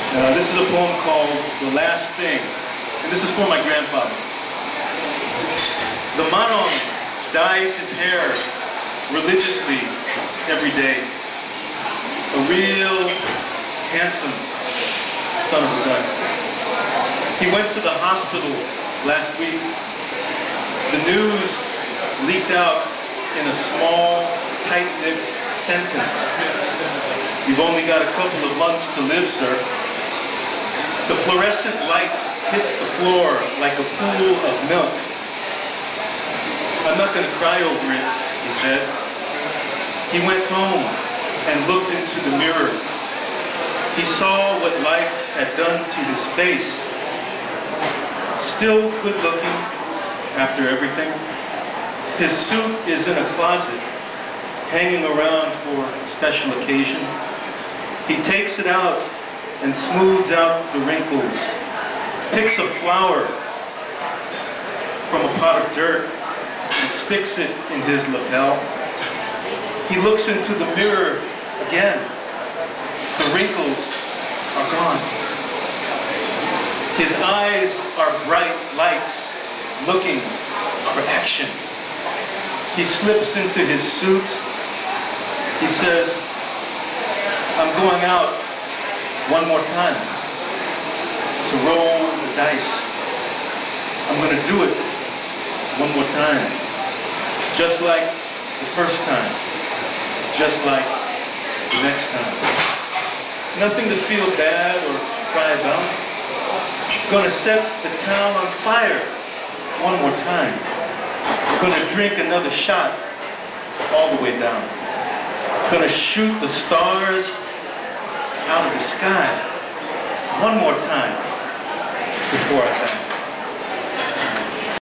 This is a poem called The Last Thing, and this is for my grandfather. The Manong dyes his hair religiously every day. A real handsome son of a gun. He went to the hospital last week. The news leaked out in a small, tight-knit sentence. You've only got a couple of months to live, sir. The fluorescent light hit the floor like a pool of milk. I'm not going to cry over it, he said. He went home and looked into the mirror. He saw what life had done to his face. Still good looking after everything. His suit is in a closet, hanging around for a special occasion. He takes it out and smooths out the wrinkles, picks a flower from a pot of dirt and sticks it in his lapel. He looks into the mirror again. The wrinkles are gone. His eyes are bright lights looking for action. He slips into his suit. He says, I'm going out one more time to roll the dice. I'm going to do it one more time. Just like the first time. Just like the next time. Nothing to feel bad or cry about. Going to set the town on fire one more time. Going to drink another shot all the way down. Going to shoot the stars out of the sky one more time before I die.